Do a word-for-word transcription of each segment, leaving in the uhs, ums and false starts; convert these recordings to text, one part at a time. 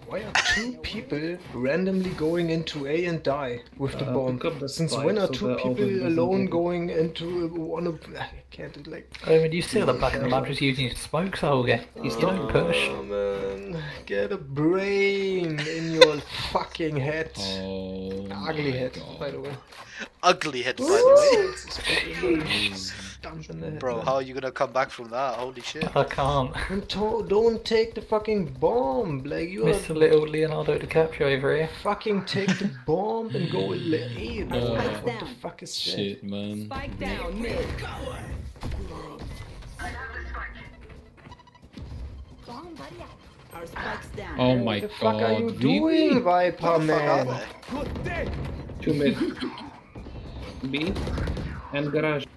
Why are two people randomly going into A and die with the Uh, bomb? pick up the Since spike when are so two the people Omen doesn't alone get- going into one of... I can't, like... I mean, you see the back of the map just using his smoke soldier. He's don't push. Oh man, get a brain in your fucking head. Oh, Ugly my head, God. by the way. Ugly head, by the Stump in the way. head, Bro, man. how are you gonna come back from that? Holy shit. I can't. And to don't take the fucking bomb, like you are... Mister Little Leonardo DiCaprio over here. Fucking take the bomb and go le- hey, bro. Uh, What the fuck is that? Shit, man. Spike down mid. Our spikes down. Oh my What the fuck God. are you really? doing, Viper man? Two mid. B and garage.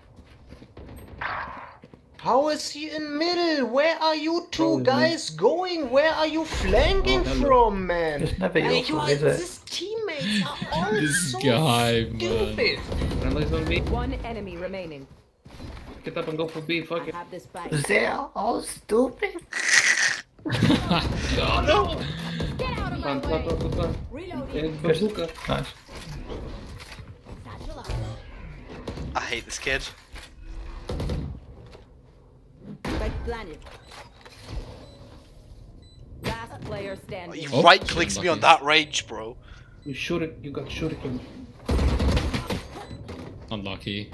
How is he in middle? Where are you two Probably. guys going? Where are you flanking Oh, hello. from, man? It's never your Like, fault, you- is it? His teammates are all This so guy, man. stupid. Friendly's on B. One enemy remaining. Get up and go for B. Fuck I it. have this spike. They're all stupid. Get out of my Plant, plant, way. plant, plant. Reloading. And bazooka. Nice. Satchel up. I hate this kid. Spike planted. Last player He standing. Oh, right clicks me shit, on lucky. that range, bro. You shoot it. You got shuriken. Unlucky.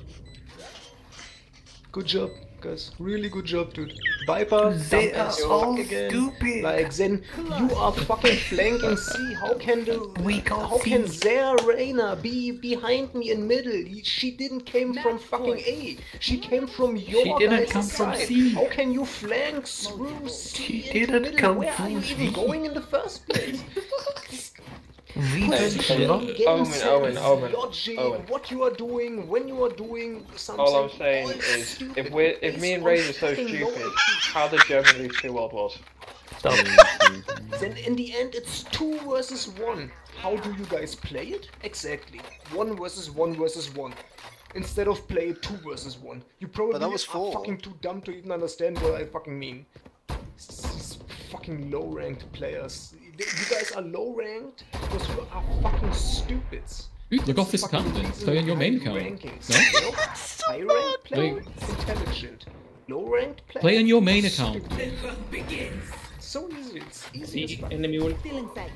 Good job, guys. Really good job, dude. Viper, They dumb are as all fuck again. stupid. Like, then you are fucking flanking C. How can the We can't how can see. Zara Reyna be behind me in middle? He- She didn't came from fucking A. She came from your She didn't guys' come from side. C. How can you flank through C She into didn't middle? come Where are from you even C. going in the first place? Revenge Getting not. Omen, sense, Omen, Omen, logic, Omen. what you are doing, when you are doing something. All I'm saying all is, stupid. if we're if me and Ray are so Fucking stupid, low. how did German lose two World Wars? Stop. Then in the end it's two versus one. How do you guys play it? Exactly. One versus one versus one. Instead of play it two versus one. You probably that was are four. fucking too dumb to even understand what I fucking mean. These fucking low ranked players. You guys are low ranked because you are fucking stupids. Dude, look off this Fucking account then. reason Play on your main high account. rankings, No? you know? High ranked player, Wait. intelligent. Low ranked player. Play on your main account. stupid. So easy, it's easy as B fuck. enemy ult. Still inside.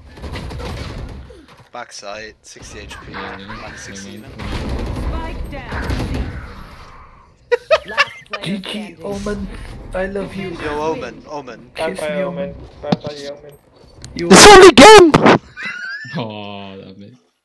Backside, sixty H P, Yeah, yeah, max sixty yeah, even. man. Spike down. Last player G G, standing. Omen. I love you. Yo, Omen, Omen. Bye Kiss bye, me, Omen. Bye bye, Omen. You only game! Oh, that mate.